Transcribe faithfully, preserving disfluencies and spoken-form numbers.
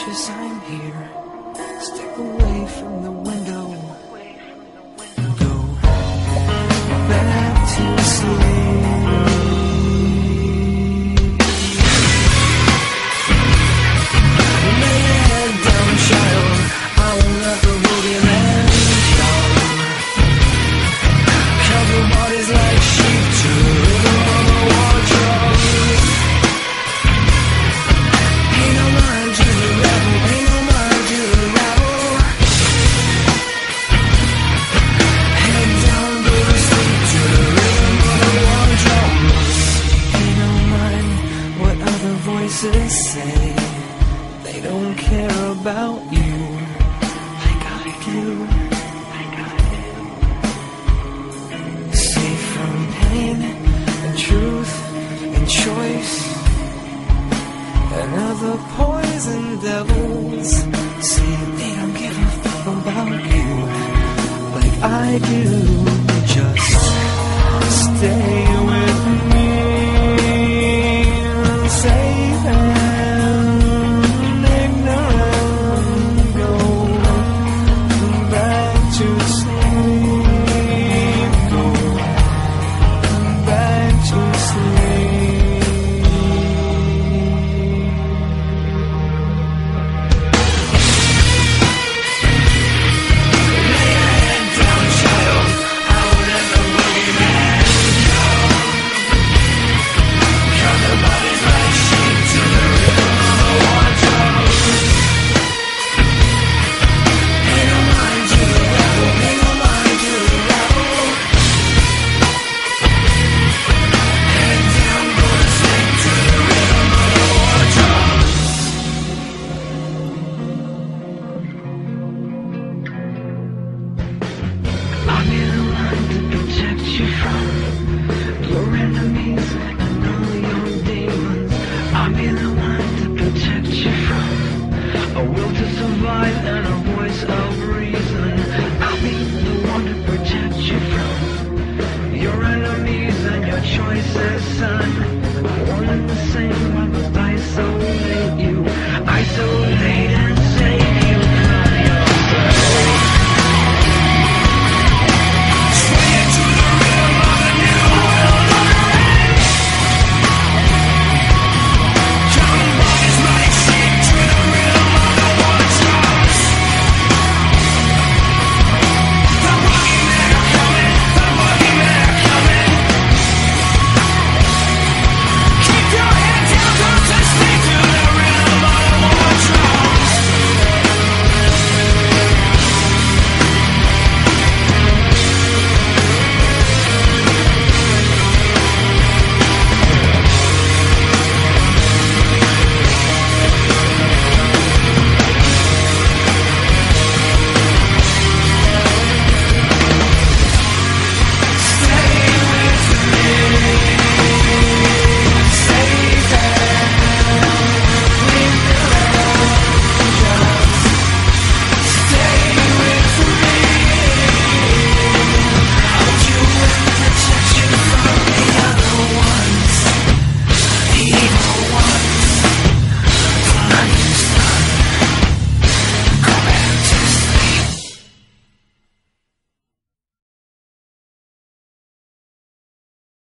conscious I'm here. Step away from the window. Go back to sleep. Lay your head down, child. I will let the boogeyman come. Cover bodies like sheep to the rhythm of a war drum. Pay no mind to the rebel, pay no mind to the rebel. Head down, go to sleep to the rhythm of a war drum. Pay no mind what other voices say. They don't care about you like I do. Like I do. Safe from pain and truth and choice and other poison devils. See, they don't give a fuck about you like I do. Just stay with me, safe and ignorant. Go back to sleep. Go back to sleep. Lay your head down, child. I will let the boogeyman come. Cover bodies like sheep to the rhythm of a war drum. Pay no mind to the rebel, pay no mind to the rebel. Head down, go to sleep to the rhythm of a war drum. I'll be the one to protect you from your enemies and all your demons. I'll be the one to protect you from a will to survive and a voice of reason. I'll be the one to protect you from your enemies and your choices, son. One and the same